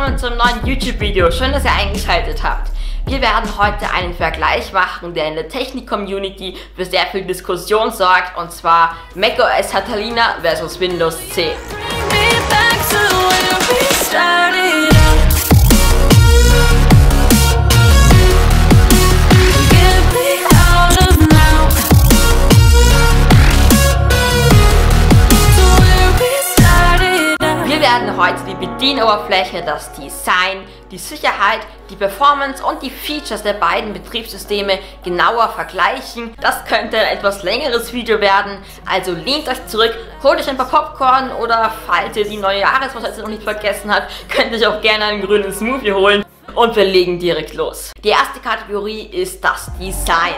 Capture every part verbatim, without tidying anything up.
willkommen zum neuen YouTube-Video. Schön, dass ihr eingeschaltet habt. Wir werden heute einen Vergleich machen, der in der Technik-Community für sehr viel Diskussion sorgt, und zwar macOS Catalina versus Windows zehn. Wir werden heute die Bedienoberfläche, das Design, die Sicherheit, die Performance und die Features der beiden Betriebssysteme genauer vergleichen. Das könnte ein etwas längeres Video werden, also lehnt euch zurück, holt euch ein paar Popcorn oder, falls ihr die neue Jahresvorsätze noch nicht vergessen habt, könnt ihr euch auch gerne einen grünen Smoothie holen und wir legen direkt los. Die erste Kategorie ist das Design.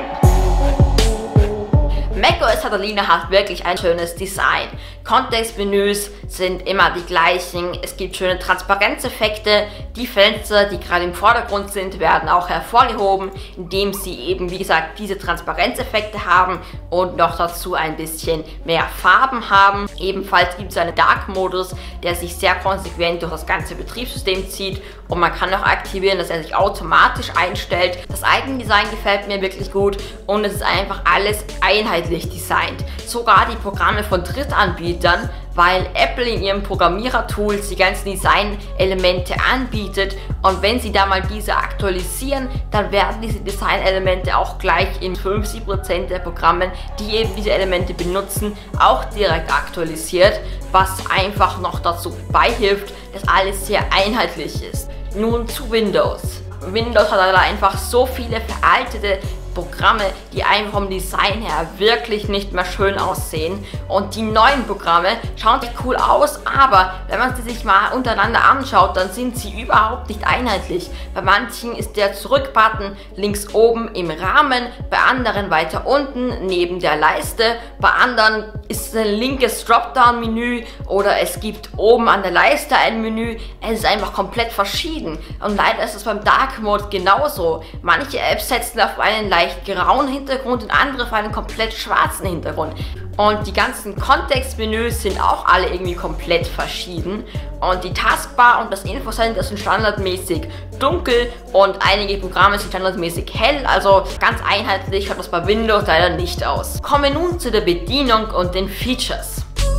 macOS Catalina hat wirklich ein schönes Design. Kontextmenüs sind immer die gleichen, es gibt schöne Transparenzeffekte, die Fenster, die gerade im Vordergrund sind, werden auch hervorgehoben, indem sie eben, wie gesagt, diese Transparenzeffekte haben und noch dazu ein bisschen mehr Farben haben. Ebenfalls gibt es einen Dark-Modus, der sich sehr konsequent durch das ganze Betriebssystem zieht, und man kann auch aktivieren, dass er sich automatisch einstellt. Das Eigendesign gefällt mir wirklich gut und es ist einfach alles einheitlich designt. Sogar die Programme von Drittanbietern, weil Apple in ihrem Programmierer-Tools die ganzen Design-Elemente anbietet, und wenn sie da mal diese aktualisieren, dann werden diese Design-Elemente auch gleich in fünfzig Prozent der Programme, die eben diese Elemente benutzen, auch direkt aktualisiert, was einfach noch dazu beihilft, dass alles sehr einheitlich ist. Nun zu Windows. Windows hat leider einfach so viele veraltete Programme, die einfach vom Design her wirklich nicht mehr schön aussehen, und die neuen Programme schauen sich cool aus, aber wenn man sie sich mal untereinander anschaut, dann sind sie überhaupt nicht einheitlich. Bei manchen ist der Zurück-Button links oben im Rahmen, bei anderen weiter unten neben der Leiste, bei anderen ist ein linkes Dropdown-Menü oder es gibt oben an der Leiste ein Menü. Es ist einfach komplett verschieden, und leider ist es beim Dark Mode genauso. Manche Apps setzen auf einen leicht grauen Hintergrund und andere auf einen komplett schwarzen Hintergrund. Und die ganzen Kontextmenüs sind auch alle irgendwie komplett verschieden. Und die Taskbar und das Infocenter sind standardmäßig dunkel und einige Programme sind standardmäßig hell. Also ganz einheitlich schaut das bei Windows leider nicht aus. Kommen wir nun zu der Bedienung und den Features.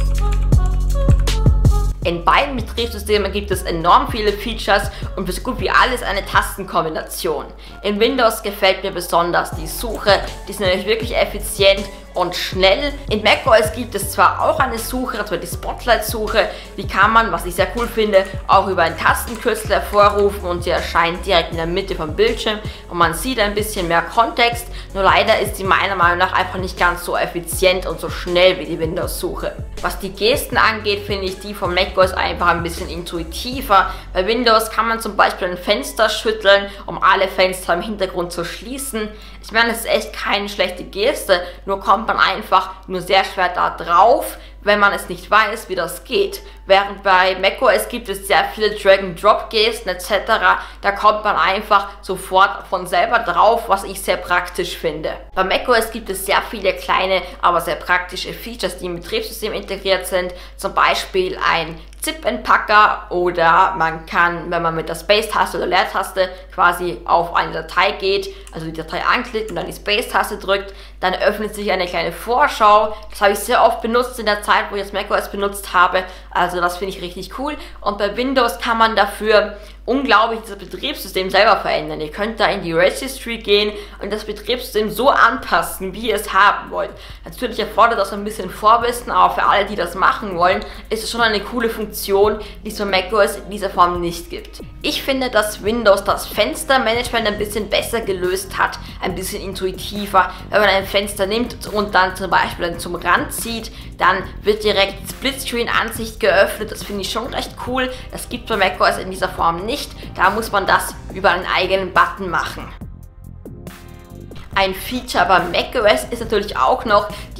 In beiden Betriebssystemen gibt es enorm viele Features und für so gut wie alles eine Tastenkombination. In Windows gefällt mir besonders die Suche, die ist nämlich wirklich effizient und schnell. In macOS gibt es zwar auch eine Suche, und zwar die Spotlight-Suche, die kann man, was ich sehr cool finde, auch über einen Tastenkürzel hervorrufen und sie erscheint direkt in der Mitte vom Bildschirm und man sieht ein bisschen mehr Kontext, nur leider ist sie meiner Meinung nach einfach nicht ganz so effizient und so schnell wie die Windows-Suche. Was die Gesten angeht, finde ich die von macOS einfach ein bisschen intuitiver. Bei Windows kann man zum Beispiel ein Fenster schütteln, um alle Fenster im Hintergrund zu schließen. Ich meine, es ist echt keine schlechte Geste, nur kommt man einfach nur sehr schwer da drauf, wenn man es nicht weiß, wie das geht. Während bei macOS gibt es sehr viele Drag-and-Drop-Gesten et cetera. Da kommt man einfach sofort von selber drauf, was ich sehr praktisch finde. Bei macOS gibt es sehr viele kleine, aber sehr praktische Features, die im Betriebssystem integriert sind. Zum Beispiel ein Zip-Entpacker, oder man kann, wenn man mit der Space-Taste oder Leertaste quasi auf eine Datei geht, also die Datei anklickt und dann die Space-Taste drückt, dann öffnet sich eine kleine Vorschau. Das habe ich sehr oft benutzt in der Zeit, wo ich jetzt macOS benutzt habe, also das finde ich richtig cool. Und bei Windows kann man dafür unglaublich das Betriebssystem selber verändern. Ihr könnt da in die Registry gehen und das Betriebssystem so anpassen, wie ihr es haben wollt. Natürlich erfordert das ein bisschen Vorwissen, aber für alle, die das machen wollen, ist es schon eine coole Funktion, die es bei macOS in dieser Form nicht gibt. Ich finde, dass Windows das Fenstermanagement ein bisschen besser gelöst hat, ein bisschen intuitiver. Wenn man ein Fenster nimmt und dann zum Beispiel dann zum Rand zieht, dann wird direkt die Splitscreen-Ansicht geöffnet. Das finde ich schon recht cool. Das gibt es bei macOS in dieser Form nicht. Da muss man das über einen eigenen Button machen. Ein Feature bei macOS ist natürlich auch noch die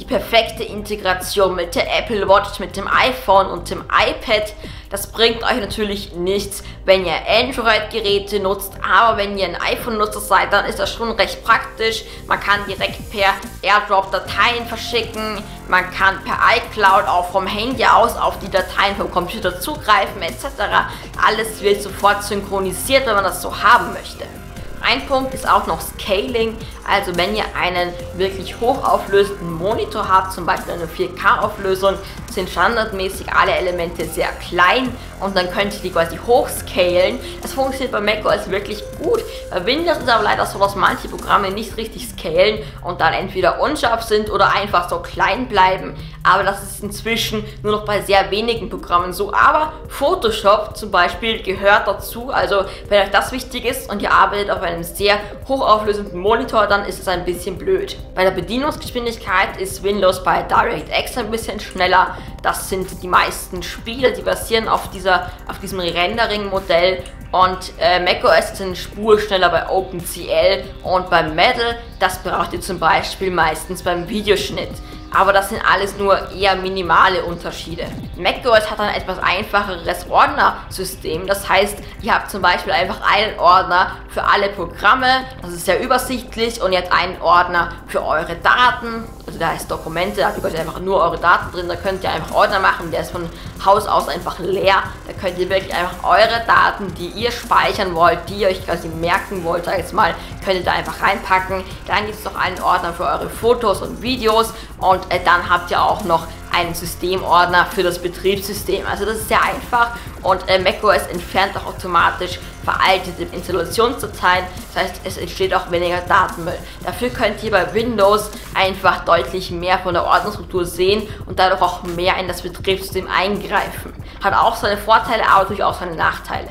die perfekte Integration mit der Apple Watch, mit dem iPhone und dem iPad. Das bringt euch natürlich nichts, wenn ihr Android-Geräte nutzt, aber wenn ihr ein iPhone-Nutzer seid, dann ist das schon recht praktisch. Man kann direkt per AirDrop Dateien verschicken, man kann per iCloud auch vom Handy aus auf die Dateien vom Computer zugreifen et cetera. Alles wird sofort synchronisiert, wenn man das so haben möchte. Ein Punkt ist auch noch Scaling, also wenn ihr einen wirklich hochauflösenden Monitor habt, zum Beispiel eine vier K Auflösung, sind standardmäßig alle Elemente sehr klein und dann könnt ihr die quasi hochscalen. Das funktioniert bei macOS wirklich gut. Bei Windows ist aber leider so, dass manche Programme nicht richtig scalen und dann entweder unscharf sind oder einfach so klein bleiben. Aber das ist inzwischen nur noch bei sehr wenigen Programmen so. Aber Photoshop zum Beispiel gehört dazu. Also wenn euch das wichtig ist und ihr arbeitet auf einem sehr hochauflösenden Monitor, dann ist es ein bisschen blöd. Bei der Bedienungsgeschwindigkeit ist Windows bei DirectX ein bisschen schneller. Das sind die meisten Spiele, die basieren auf, dieser, auf diesem Rendering-Modell. Und äh, macOS ist eine Spur schneller bei OpenCL und beim Metal. Das braucht ihr zum Beispiel meistens beim Videoschnitt. Aber das sind alles nur eher minimale Unterschiede. macOS hat ein etwas einfacheres Ordnersystem. Das heißt, ihr habt zum Beispiel einfach einen Ordner für alle Programme. Das ist sehr übersichtlich und ihr habt einen Ordner für eure Daten. Also da heißt Dokumente, da habt ihr einfach nur eure Daten drin. Da könnt ihr einfach Ordner machen, der ist von Haus aus einfach leer. Da könnt ihr wirklich einfach eure Daten, die ihr speichern wollt, die ihr euch quasi merken wollt, sag ich jetzt mal, könnt ihr da einfach reinpacken. Dann gibt es noch einen Ordner für eure Fotos und Videos und äh, dann habt ihr auch noch einen Systemordner für das Betriebssystem. Also das ist sehr einfach und äh, macOS entfernt auch automatisch veraltete Installationsdateien. Das heißt, es entsteht auch weniger Datenmüll. Dafür könnt ihr bei Windows einfach deutlich mehr von der Ordnerstruktur sehen und dadurch auch mehr in das Betriebssystem eingreifen. Hat auch seine Vorteile, aber durchaus seine Nachteile.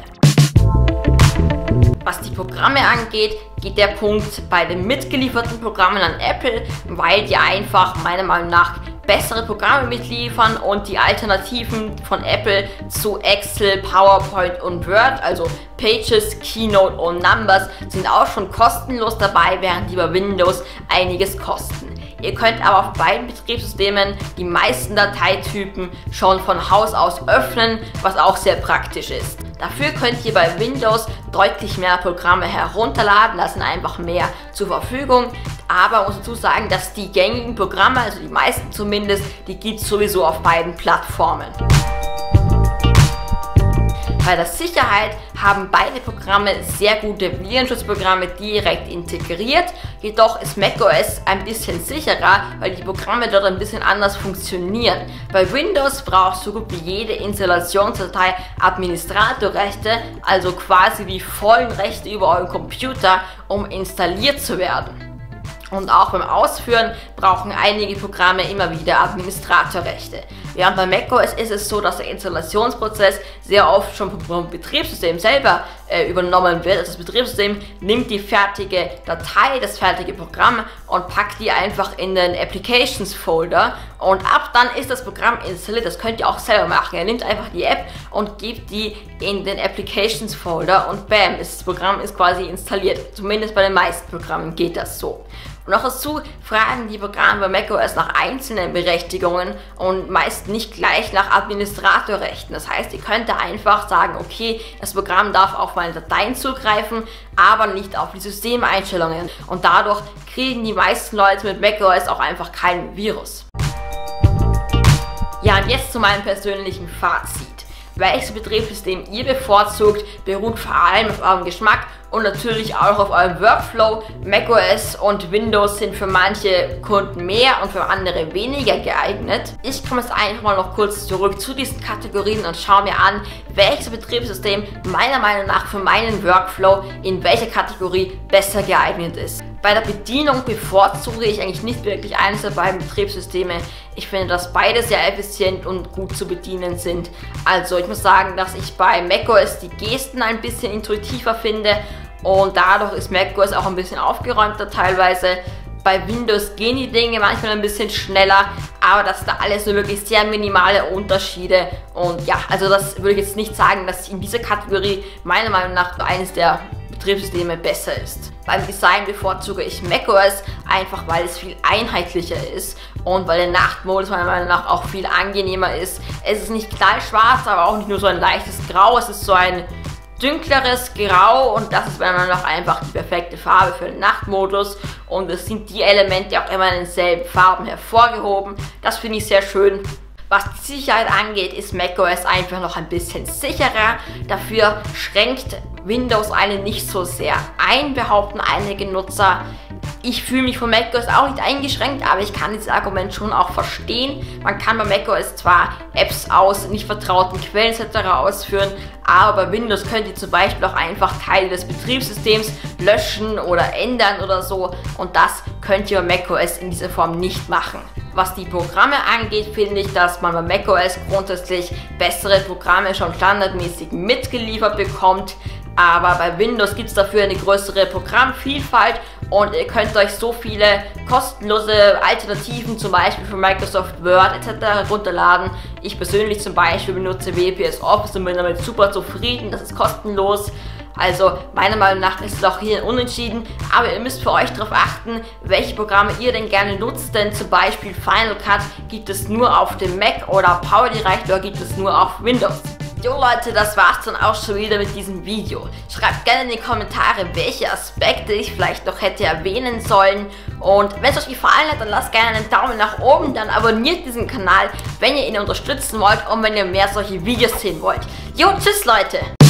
Was die Programme angeht, geht der Punkt bei den mitgelieferten Programmen an Apple, weil die einfach meiner Meinung nach bessere Programme mitliefern und die Alternativen von Apple zu Excel, PowerPoint und Word, also Pages, Keynote und Numbers, sind auch schon kostenlos dabei, während die bei Windows einiges kosten. Ihr könnt aber auf beiden Betriebssystemen die meisten Dateitypen schon von Haus aus öffnen, was auch sehr praktisch ist. Dafür könnt ihr bei Windows deutlich mehr Programme herunterladen, da sind einfach mehr zur Verfügung. Aber man muss dazu sagen, dass die gängigen Programme, also die meisten zumindest, die gibt es sowieso auf beiden Plattformen. Bei der Sicherheit haben beide Programme sehr gute Virenschutzprogramme direkt integriert, jedoch ist macOS ein bisschen sicherer, weil die Programme dort ein bisschen anders funktionieren. Bei Windows braucht so gut wie jede Installationsdatei Administratorrechte, also quasi die vollen Rechte über euren Computer, um installiert zu werden. Und auch beim Ausführen brauchen einige Programme immer wieder Administratorrechte. Während bei macOS ist es so, dass der Installationsprozess sehr oft schon vom Betriebssystem selber äh, übernommen wird. Also das Betriebssystem nimmt die fertige Datei, das fertige Programm und packt die einfach in den Applications Folder und ab dann ist das Programm installiert. Das könnt ihr auch selber machen. Ihr nehmt einfach die App und gebt die in den Applications Folder und bam, das Programm ist quasi installiert. Zumindest bei den meisten Programmen geht das so. Und noch dazu fragen die Programme bei macOS nach einzelnen Berechtigungen und meist nicht gleich nach Administratorrechten. Das heißt, ihr könnt da einfach sagen, okay, das Programm darf auf meine Dateien zugreifen, aber nicht auf die Systemeinstellungen. Und dadurch kriegen die meisten Leute mit macOS auch einfach kein Virus. Ja, und jetzt zu meinem persönlichen Fazit. Welches Betriebssystem ihr bevorzugt, beruht vor allem auf eurem Geschmack und natürlich auch auf eurem Workflow. macOS und Windows sind für manche Kunden mehr und für andere weniger geeignet. Ich komme jetzt einfach mal noch kurz zurück zu diesen Kategorien und schaue mir an, welches Betriebssystem meiner Meinung nach für meinen Workflow in welcher Kategorie besser geeignet ist. Bei der Bedienung bevorzuge ich eigentlich nicht wirklich eines der beiden Betriebssysteme. Ich finde, dass beide sehr effizient und gut zu bedienen sind. Also ich muss sagen, dass ich bei macOS die Gesten ein bisschen intuitiver finde und dadurch ist macOS auch ein bisschen aufgeräumter teilweise. Bei Windows gehen die Dinge manchmal ein bisschen schneller, aber das sind da alles nur wirklich sehr minimale Unterschiede. Und ja, also das würde ich jetzt nicht sagen, dass in dieser Kategorie meiner Meinung nach eines der Betriebssysteme besser ist. Beim Design bevorzuge ich macOS, einfach weil es viel einheitlicher ist und weil der Nachtmodus meiner Meinung nach auch viel angenehmer ist. Es ist nicht knallschwarz, aber auch nicht nur so ein leichtes Grau, es ist so ein dünkleres Grau und das ist meiner Meinung nach einfach die perfekte Farbe für den Nachtmodus und es sind die Elemente auch immer in denselben Farben hervorgehoben. Das finde ich sehr schön. Was die Sicherheit angeht, ist macOS einfach noch ein bisschen sicherer. Dafür schränkt Windows einen nicht so sehr ein, behaupten einige Nutzer. Ich fühle mich von macOS auch nicht eingeschränkt, aber ich kann dieses Argument schon auch verstehen. Man kann bei macOS zwar Apps aus nicht vertrauten Quellen et cetera ausführen, aber bei Windows könnt ihr zum Beispiel auch einfach Teile des Betriebssystems löschen oder ändern oder so und das könnt ihr bei macOS in dieser Form nicht machen. Was die Programme angeht, finde ich, dass man bei macOS grundsätzlich bessere Programme schon standardmäßig mitgeliefert bekommt, aber bei Windows gibt es dafür eine größere Programmvielfalt und ihr könnt euch so viele kostenlose Alternativen, zum Beispiel für Microsoft Word et cetera herunterladen. Ich persönlich zum Beispiel benutze W P S Office und bin damit super zufrieden, das ist kostenlos. Also meiner Meinung nach ist es auch hier unentschieden, aber ihr müsst für euch darauf achten, welche Programme ihr denn gerne nutzt, denn zum Beispiel Final Cut gibt es nur auf dem Mac oder PowerDirect gibt es nur auf Windows. Jo Leute, das war's dann auch schon wieder mit diesem Video. Schreibt gerne in die Kommentare, welche Aspekte ich vielleicht noch hätte erwähnen sollen. Und wenn es euch gefallen hat, dann lasst gerne einen Daumen nach oben, dann abonniert diesen Kanal, wenn ihr ihn unterstützen wollt und wenn ihr mehr solche Videos sehen wollt. Jo, tschüss Leute!